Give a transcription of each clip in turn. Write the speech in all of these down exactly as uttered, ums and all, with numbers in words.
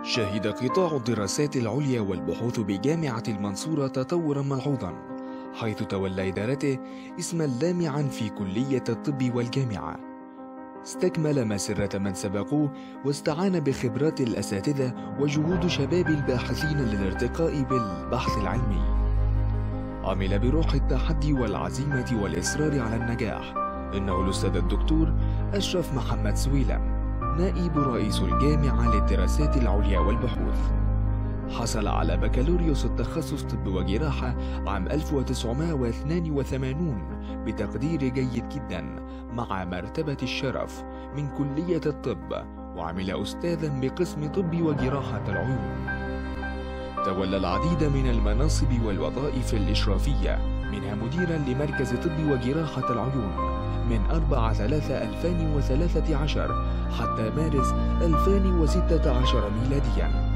شهد قطاع الدراسات العليا والبحوث بجامعة المنصورة تطوراً ملحوظاً، حيث تولى إدارته اسماً لامعاً في كلية الطب والجامعة. استكمل مسيرة من سبقوه واستعان بخبرات الأساتذة وجهود شباب الباحثين للارتقاء بالبحث العلمي. عمل بروح التحدي والعزيمة والإصرار على النجاح. إنه الأستاذ الدكتور أشرف محمد سويلم، نائب رئيس الجامعة للدراسات العليا والبحوث. حصل على بكالوريوس التخصص طب وجراحة عام ألف وتسعمائة واثنين وثمانين بتقدير جيد جدا مع مرتبة الشرف من كلية الطب، وعمل أستاذا بقسم طب وجراحة العيون. تولى العديد من المناصب والوظائف الإشرافية، منها مديرا لمركز طب وجراحة العيون من أربعة ثلاثة ألفين وثلاثة عشر حتى مارس ألفين وستة عشر ميلاديا.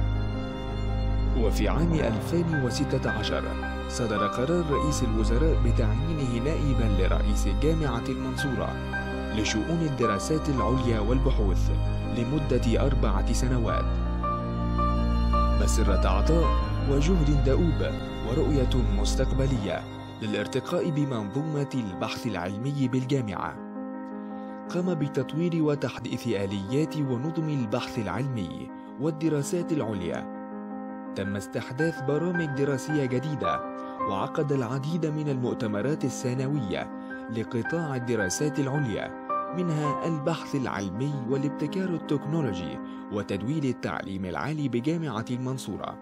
وفي عام ألفين وستة عشر صدر قرار رئيس الوزراء بتعيينه نائبا لرئيس جامعة المنصورة لشؤون الدراسات العليا والبحوث لمدة أربعة سنوات. مسيرة عطاء وجهد دؤوب ورؤية مستقبلية للارتقاء بمنظومة البحث العلمي بالجامعة. قام بتطوير وتحديث آليات ونظم البحث العلمي والدراسات العليا. تم استحداث برامج دراسية جديدة، وعقد العديد من المؤتمرات السنوية لقطاع الدراسات العليا، منها البحث العلمي والابتكار التكنولوجي وتدوير التعليم العالي بجامعة المنصورة.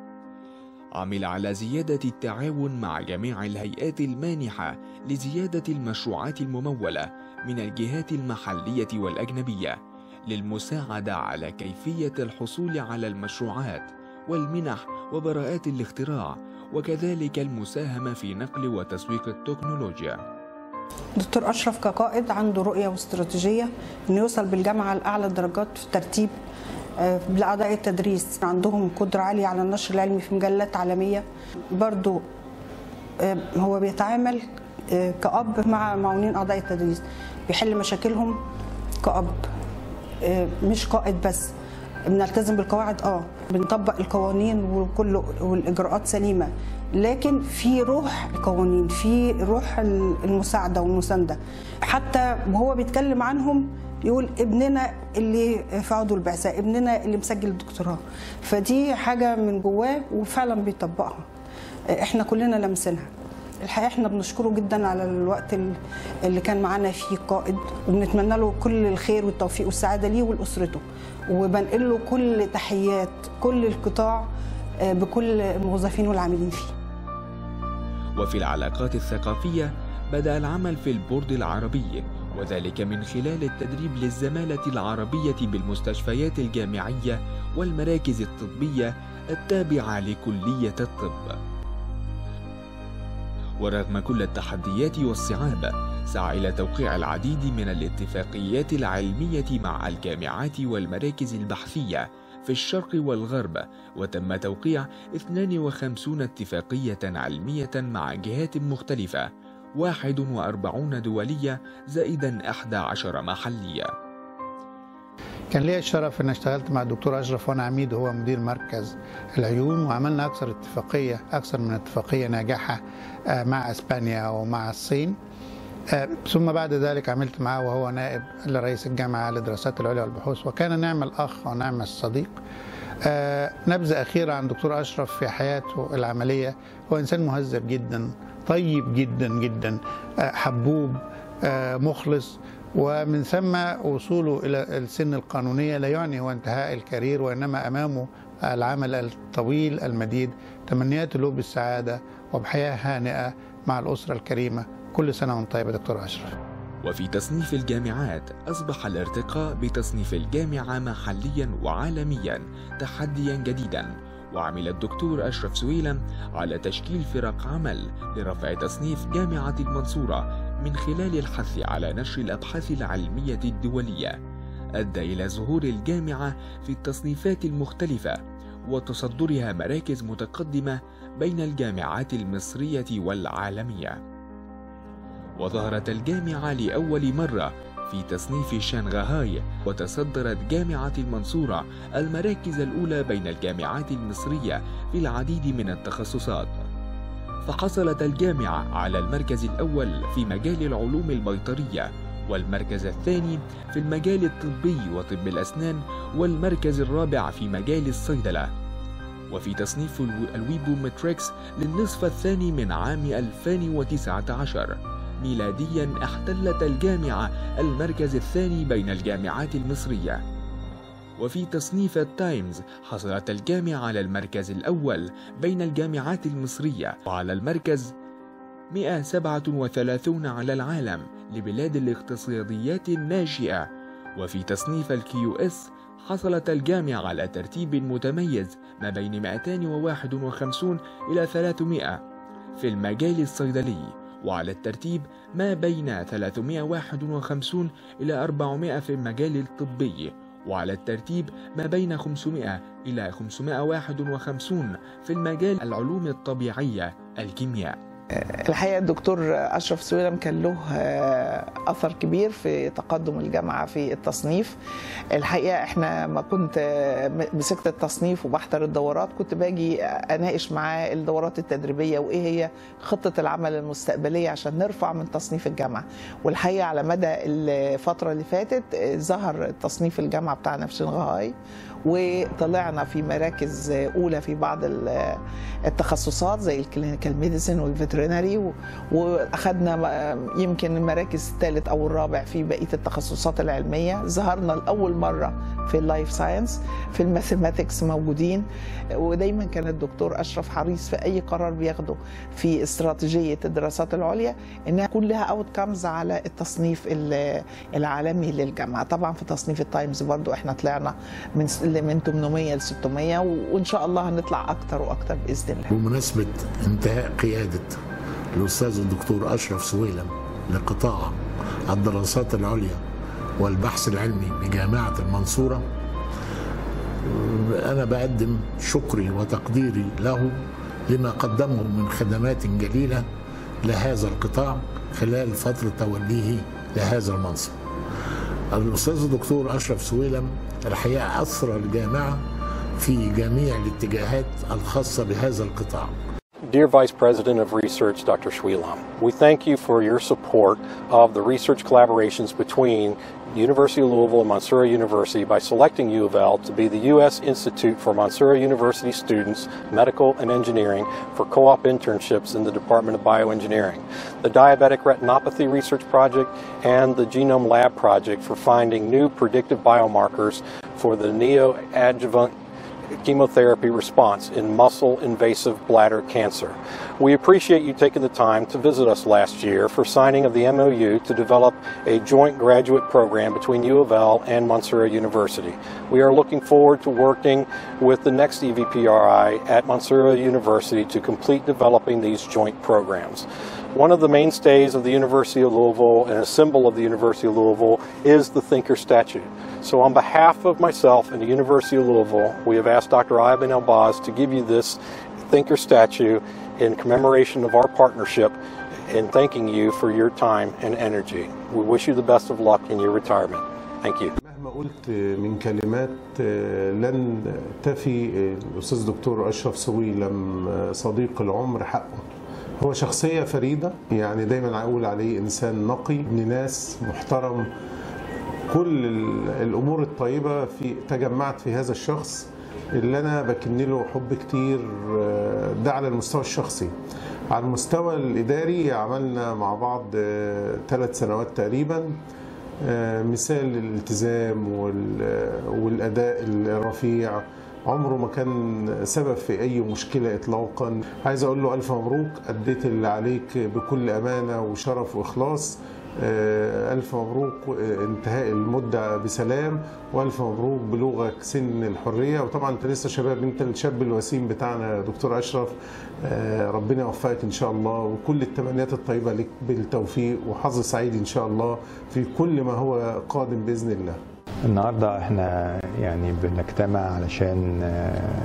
عمل على زيادة التعاون مع جميع الهيئات المانحة لزيادة المشروعات الممولة من الجهات المحلية والأجنبية للمساعدة على كيفية الحصول على المشروعات والمنح وبراءات الاختراع، وكذلك المساهمة في نقل وتسويق التكنولوجيا. دكتور أشرف كقائد عنده رؤية واستراتيجية إنه يوصل بالجامعة لأعلى الدرجات في الترتيب لأعضاء التدريس. عندهم قدرة عالية على النشر العلمي في مجلات عالمية. برضو هو بيتعامل كأب مع معاونين أعضاء التدريس، بيحل مشاكلهم كأب، مش قائد بس. بنلتزم بالقواعد، اه بنطبق القوانين وكل والاجراءات سليمه، لكن في روح القوانين، في روح المساعده والمسانده. حتى وهو بيتكلم عنهم يقول ابننا اللي في عضو البعثه، ابننا اللي مسجل الدكتوراه. فدي حاجه من جواه وفعلا بيطبقها، احنا كلنا لامسينها. الحقيقه احنا بنشكره جدا على الوقت اللي كان معانا فيه قائد، وبنتمنى له كل الخير والتوفيق والسعاده ليه ولاسرته، وبنقل له كل تحيات كل القطاع بكل الموظفين والعاملين فيه. وفي العلاقات الثقافيه بدأ العمل في البورد العربي، وذلك من خلال التدريب للزمالة العربية بالمستشفيات الجامعية والمراكز الطبية التابعة لكلية الطب. ورغم كل التحديات والصعاب، سعى إلى توقيع العديد من الاتفاقيات العلمية مع الجامعات والمراكز البحثية في الشرق والغرب، وتم توقيع اثنين وخمسين اتفاقية علمية مع جهات مختلفة، واحد وأربعين دولية زائدا إحدى عشر محلية. كان لي الشرف ان اشتغلت مع الدكتور اشرف وانا عميد وهو مدير مركز العيون، وعملنا اكثر اتفاقيه اكثر من اتفاقيه ناجحه مع اسبانيا ومع الصين. ثم بعد ذلك عملت معه وهو نائب لرئيس الجامعه للدراسات العليا والبحوث، وكان نعم الاخ ونعم الصديق. نبذه اخيره عن الدكتور اشرف في حياته العمليه: هو انسان مهذب جدا، طيب جدا جدا، حبوب، مخلص، ومن ثم وصوله إلى السن القانونية لا يعني هو انتهاء الكارير، وإنما أمامه العمل الطويل المديد. تمنيات له بالسعادة وبحياة هانئة مع الأسرة الكريمة. كل سنة وانت طيب يا دكتور أشرف. وفي تصنيف الجامعات أصبح الارتقاء بتصنيف الجامعة محليا وعالميا تحديا جديدا، وعمل الدكتور أشرف سويلم على تشكيل فرق عمل لرفع تصنيف جامعة المنصورة من خلال الحث على نشر الأبحاث العلمية الدولية، أدى إلى ظهور الجامعة في التصنيفات المختلفة وتصدرها مراكز متقدمة بين الجامعات المصرية والعالمية. وظهرت الجامعة لأول مرة في تصنيف شنغهاي، وتصدرت جامعة المنصورة المراكز الأولى بين الجامعات المصرية في العديد من التخصصات. فحصلت الجامعة على المركز الأول في مجال العلوم البيطرية، والمركز الثاني في المجال الطبي وطب الأسنان، والمركز الرابع في مجال الصيدلة. وفي تصنيف الويبومتريكس للنصف الثاني من عام ألفين وتسعة عشر ميلاديا احتلت الجامعة المركز الثاني بين الجامعات المصرية. وفي تصنيف التايمز حصلت الجامعة على المركز الأول بين الجامعات المصرية، وعلى المركز مئة وسبعة وثلاثين على العالم لبلاد الاقتصاديات الناشئة. وفي تصنيف الكيو اس حصلت الجامعة على ترتيب متميز ما بين مئتين وواحد وخمسين إلى ثلاثمئة في المجال الصيدلي، وعلى الترتيب ما بين ثلاثمئة وواحد وخمسين إلى أربعمئة في المجال الطبي، وعلى الترتيب ما بين خمسمئة إلى خمسمئة وواحد وخمسين في المجال العلوم الطبيعية الكيمياء. الحقيقة الدكتور أشرف سويلم كان له أثر كبير في تقدم الجامعة في التصنيف. الحقيقة إحنا ما كنت مسكت التصنيف وبحضر الدورات كنت باجي أناقش معاه الدورات التدريبية وإيه هي خطة العمل المستقبلية عشان نرفع من تصنيف الجامعة. والحقيقة على مدى الفترة اللي فاتت ظهر تصنيف الجامعة بتاعنا في شنغهاي، وطلعنا في مراكز أولى في بعض التخصصات زي الكلينيكال ميديسين والفيترينري، وأخذنا يمكن المراكز الثالث أو الرابع في بقية التخصصات العلمية. ظهرنا لأول مرة في اللايف ساينس، في الماثيماتكس موجودين. ودايما كان الدكتور أشرف حريص في أي قرار بياخده في استراتيجية الدراسات العليا إنها يكون لها أوت كامز على التصنيف العالمي للجامعة. طبعا في تصنيف التايمز برضو إحنا طلعنا من من ثمانمئة ل ستمئة، وإن شاء الله هنطلع أكتر وأكتر بإذن الله. بمناسبة انتهاء قيادة الأستاذ الدكتور أشرف سويلم لقطاع الدراسات العليا والبحث العلمي بجامعة المنصورة، أنا بقدم شكري وتقديري له لما قدمه من خدمات جليلة لهذا القطاع خلال فترة توليه لهذا المنصب. الأستاذ الدكتور أشرف سويلم الحقيقة أثر الجامعة في جميع الاتجاهات الخاصة بهذا القطاع. Dear Vice President of Research, Doctor Shwelam, we thank you for your support of the research collaborations between University of Louisville and Mansoura University by selecting U of L to be the U S Institute for Mansoura University students, medical and engineering, for co-op internships in the Department of Bioengineering, the Diabetic Retinopathy Research Project, and the Genome Lab Project for finding new predictive biomarkers for the neoadjuvant chemotherapy response in muscle-invasive bladder cancer. We appreciate you taking the time to visit us last year for signing of the M O U to develop a joint graduate program between U of L and Mansoura University. We are looking forward to working with the next E V P R I at Mansoura University to complete developing these joint programs. One of the mainstays of the University of Louisville and a symbol of the University of Louisville is the Thinker Statue. So on behalf of myself and the University of Louisville, we have asked Doctor Ivan Elbaz to give you this Thinker Statue in commemoration of our partnership and thanking you for your time and energy. We wish you the best of luck in your retirement. Thank you. مهما قلت من كلمات لن تفي الأستاذ دكتور أشرف سويلم صديق العمر حقه. هو شخصية فريدة، يعني دايما أقول عليه إنسان نقي، ابن ناس محترم. كل الأمور الطيبة في تجمعت في هذا الشخص اللي أنا بكن له حب كتير. ده على المستوى الشخصي. على المستوى الإداري عملنا مع بعض ثلاث سنوات تقريبا، مثال الالتزام والأداء الرفيع. عمره ما كان سبب في أي مشكلة إطلاقا. عايز أقول له ألف مبروك، أديت اللي عليك بكل أمانة وشرف وإخلاص. ألف مبروك انتهاء المدة بسلام، وألف مبروك بلوغك سن الحرية. وطبعا أنت لسه شباب، أنت الشاب الوسيم بتاعنا دكتور أشرف. ربنا يوفقك إن شاء الله، وكل التمنيات الطيبة لك بالتوفيق وحظ سعيد إن شاء الله في كل ما هو قادم بإذن الله. النهارده احنا يعني بنجتمع علشان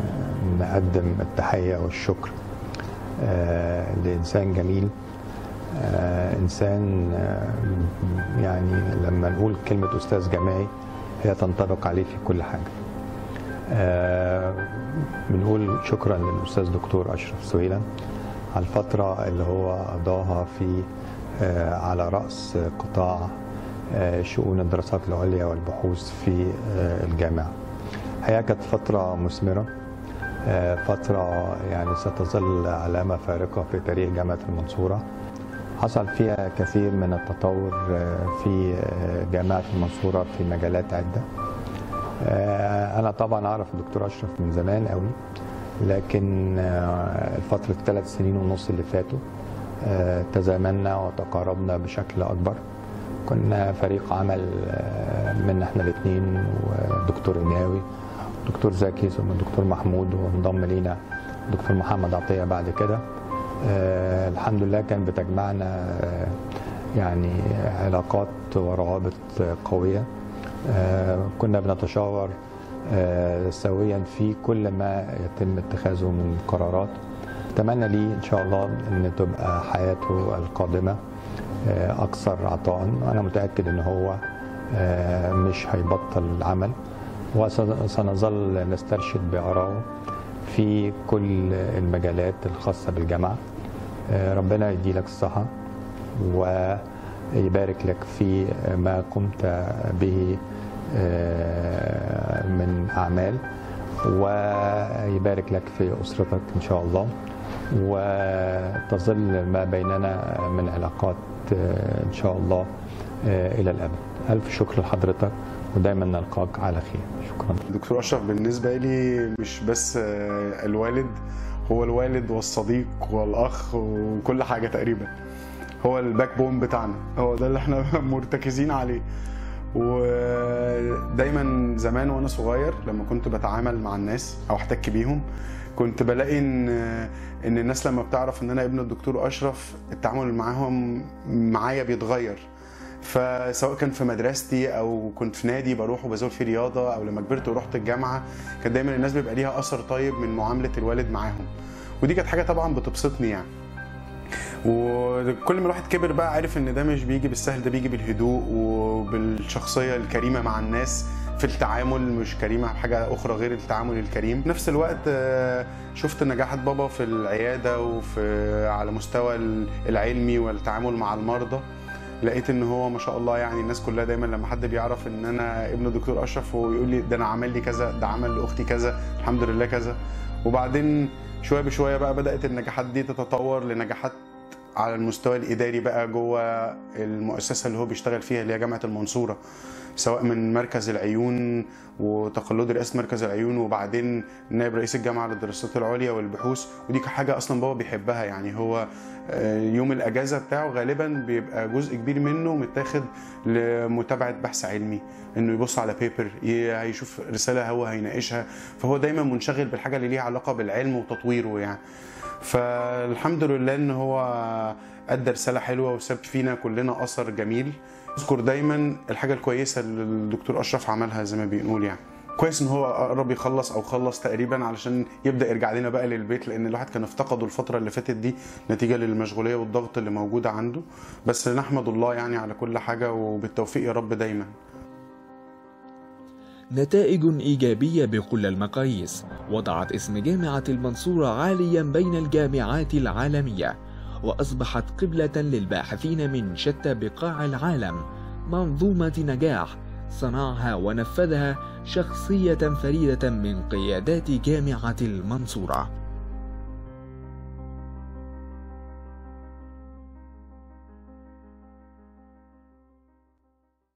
نقدم التحية والشكر لإنسان جميل آه إنسان آه يعني لما نقول كلمة أستاذ جامعي هي تنطبق عليه في كل حاجة. آه بنقول شكرا للأستاذ دكتور أشرف سويلم على الفترة اللي هو قضاها في آه على رأس قطاع آه شؤون الدراسات العليا والبحوث في آه الجامعة. الحقيقة كانت فترة مثمرة، آه فترة يعني ستظل علامة فارقة في تاريخ جامعة المنصورة. حصل فيها كثير من التطور آه في آه جامعة المنصورة في مجالات عدة. آه أنا طبعا أعرف الدكتور أشرف من زمان قوي، لكن فترة الثلاث سنين ونص اللي فاتوا تزامنا وتقاربنا بشكل أكبر. كنا فريق عمل من احنا الاثنين ودكتور إناوي دكتور زكي ثم الدكتور محمود، وانضم لينا دكتور محمد عطية بعد كده. الحمد لله كان بتجمعنا يعني علاقات وروابط قوية. كنا بنتشاور سويا في كل ما يتم اتخاذه من قرارات. اتمنى لي ان شاء الله ان تبقى حياته القادمه اكثر عطاء، وانا متاكد ان هو مش هيبطل العمل، وسنظل نسترشد بآرائه في كل المجالات الخاصه بالجامعه. ربنا يديلك الصحه ويبارك لك في ما قمت به من أعمال، ويبارك لك في أسرتك إن شاء الله، وتظل ما بيننا من علاقات إن شاء الله إلى الأبد. ألف شكر لحضرتك، ودايما نلقاك على خير. شكرا. دكتور أشرف بالنسبة لي مش بس الوالد، هو الوالد والصديق والأخ وكل حاجة تقريبا. هو الباك بون بتاعنا، هو ده اللي احنا مرتكزين عليه. ودايما زمان وانا صغير لما كنت بتعامل مع الناس او احتك بيهم، كنت بلاقي ان ان الناس لما بتعرف ان انا ابن الدكتور اشرف التعامل معاهم معايا بيتغير. فسواء كان في مدرستي او كنت في نادي بروح وبزور فيه رياضه، او لما كبرت ورحت الجامعه، كان دايما الناس بيبقى ليها اثر طيب من معامله الوالد معاهم، ودي كانت حاجه طبعا بتبسطني يعني. وكل ما الواحد كبر بقى عارف ان ده مش بيجي بالسهل، ده بيجي بالهدوء وبالشخصيه الكريمه مع الناس في التعامل، مش كريمه بحاجه اخرى غير التعامل الكريم. في نفس الوقت شفت نجاحات بابا في العياده وفي على مستوى العلمي والتعامل مع المرضى. لقيت ان هو ما شاء الله يعني الناس كلها دايما لما حد بيعرف ان انا ابن الدكتور اشرف هو يقول لي ده انا عمل لي كذا، ده عمل لاختي كذا، الحمد لله كذا. وبعدين شويه بشويه بقى بدات النجاحات دي تتطور لنجاحات على المستوى الاداري بقى جوه المؤسسه اللي هو بيشتغل فيها اللي هي جامعه المنصوره، سواء من مركز العيون وتقلد رئاسه مركز العيون، وبعدين نائب رئيس الجامعه للدراسات العليا والبحوث. ودي حاجه اصلا بابا بيحبها، يعني هو يوم الاجازه بتاعه غالبا بيبقى جزء كبير منه متاخد لمتابعه بحث علمي، انه يبص على بيبر، يشوف رساله هو هيناقشها، فهو دايما منشغل بالحاجه اللي ليها علاقه بالعلم وتطويره يعني. فالحمد لله ان هو ادى رساله حلوه وساب فينا كلنا اثر جميل. اذكر دايما الحاجه الكويسه اللي الدكتور اشرف عملها زي ما بنقول يعني. كويس ان هو قرب يخلص او خلص تقريبا علشان يبدا يرجع لنا بقى للبيت، لان الواحد كان افتقده الفتره اللي فاتت دي نتيجه للمشغوليه والضغط اللي موجوده عنده. بس نحمد الله يعني على كل حاجه، وبالتوفيق يا رب دايما. نتائج إيجابية بكل المقاييس وضعت اسم جامعة المنصورة عاليا بين الجامعات العالمية، وأصبحت قبلة للباحثين من شتى بقاع العالم. منظومة نجاح صنعها ونفذها شخصية فريدة من قيادات جامعة المنصورة.